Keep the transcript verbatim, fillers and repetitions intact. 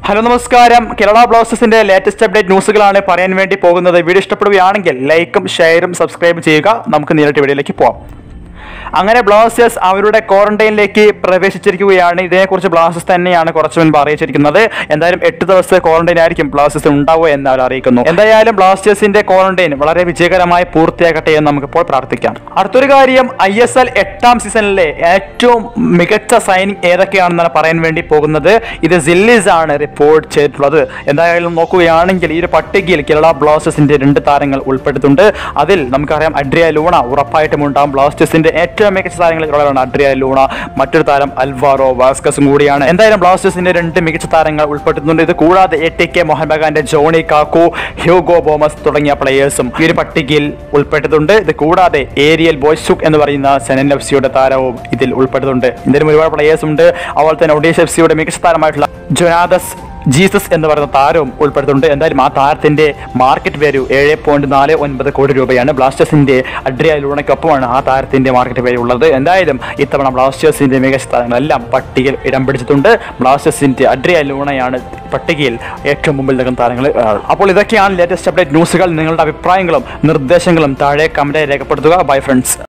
Hello നമസ്കാരം. കേരള ബ്ലാസ്റ്റേഴ്സിന്റെ latest update ന്യൂസുകളാണ് പറയാൻ വേണ്ടി പോകുന്നത്. വീഡിയോ ഇഷ്ടപ്പെടുകയാണെങ്കിൽ ലൈക്കും ഷെയറും സബ്സ്ക്രൈബ് ചെയ്യുക. നമുക്ക് നേരിട്ട് വീഡിയോയിലേക്ക് പോകാം. അങ്ങനെ ബ്ലാസ്റ്റേഴ്സ് അവരുടെ ക്വാറന്റൈനിലേക്ക് പ്രവേശിച്ചിരിക്കുകയാണ്. ഇതിനെക്കുറിച്ച് ബ്ലാസ്റ്റേഴ്സ് തന്നെയാണ് കുറച്ച് മുൻപ് അറിയിച്ചിരിക്കുന്നത്. എന്തായാലും എട്ട് ദിവസത്തെ ക്വാറന്റൈൻ ആയിരിക്കും ബ്ലാസ്റ്റേഴ്സ് ഉണ്ടാവുക എന്ന് അവർ അറിയിക്കുന്നു. എന്തായാലും ബ്ലാസ്റ്റേഴ്സിന്റെ ക്വാറന്റൈൻ വളരെ വിജയകരമായി പൂർത്തിയാക്കട്ടെ എന്ന് നമുക്കിപ്പോൾ പ്രാർത്ഥിക്കാം. അടുത്തൊരു കാര്യം, ഐ എസ് എൽ എട്ടാം സീസണിലെ ഏറ്റവും മികച്ച സൈനിങ് ഏതൊക്കെയാണെന്നാണ് പറയാൻ വേണ്ടി പോകുന്നത്. ഇത് സില്ലീസ് ആണ് റിപ്പോർട്ട് ചെയ്തിട്ടുള്ളത്. എന്തായാലും നോക്കുകയാണെങ്കിൽ ഈ ഒരു പട്ടികയിൽ കേരള ബ്ലാസ്റ്റേഴ്സിന്റെ രണ്ട് താരങ്ങൾ ഉൾപ്പെടുത്തുന്നുണ്ട്. അതിൽ നമുക്കറിയാം അഡ്രിയ ലൂണ ഉറപ്പായിട്ടും ഉണ്ടാകും. ബ്ലാസ്റ്റേഴ്സിന്റെ ഏറ്റവും മികച്ച താരങ്ങളിൽ ഒരാളാണ് അഡ്രിയ ലൂണ. മറ്റൊരു താരം അൽവാറോ വാസ്കസും കൂടിയാണ്. എന്തായാലും ബ്ലാസ്റ്റേഴ്സിന്റെ രണ്ട് മികച്ച താരങ്ങൾ ഉൾപ്പെടുത്തുന്നുണ്ട്. ഇത് കൂടാതെ എ ടി കെ മോഹൻ ബഗാന്റെ ജോണി കാക്കു, ഹ്യൂഗോ ബോമസ് തുടങ്ങിയ പ്ലേയേഴ്സും ഈ ഒരു പട്ടികയിൽ ഉൾപ്പെടുത്തുന്നുണ്ട്. ഇത് കൂടാതെ ഏരിയൽ ബോയ്സുക് എന്ന് പറയുന്ന സെനൻ എഫ് സിയുടെ താരവും ഇതിൽ ഉൾപ്പെടുത്തുന്നുണ്ട്. ഇതിലും ഒരുപാട് പ്ലേയേഴ്സ് ഉണ്ട്. അതുപോലെ തന്നെ ഒഡീഷ എഫ് സിയുടെ മികച്ച താരമായിട്ടുള്ള ജൊനാദസ് ജീസസ് എന്ന് പറയുന്ന താരവും ഉൾപ്പെടുത്തുന്നുണ്ട്. എന്തായാലും ആ താരത്തിന്റെ മാർക്കറ്റ് വാല്യൂ ഏഴ് പോയിന്റ് നാല് ഒൻപത് കോടി രൂപയാണ്. ബ്ലാസ്റ്റേഴ്സിന്റെ അഡ്രിയ ലൂണയ്ക്കൊപ്പമാണ് ആ താരത്തിന്റെ മാർക്കറ്റ് വാല്യൂ ഉള്ളത്. എന്തായാലും ഇത്തവണ ബ്ലാസ്റ്റേഴ്സിന്റെ മികച്ച താരങ്ങളെല്ലാം പട്ടികയിൽ ഇടം പിടിച്ചിട്ടുണ്ട്. ബ്ലാസ്റ്റേഴ്സിന്റെ അഡ്രിയ ലൂണയാണ് പട്ടികയിൽ ഏറ്റവും മുമ്പിൽ നിൽക്കുന്ന താരങ്ങൾ. അപ്പോൾ ഇതൊക്കെയാണ് ലേറ്റസ്റ്റ് അപ്ഡേറ്റ് ന്യൂസുകൾ. നിങ്ങളുടെ അഭിപ്രായങ്ങളും നിർദ്ദേശങ്ങളും താഴെ കമന്റായി രേഖപ്പെടുത്തുക. Bye friends.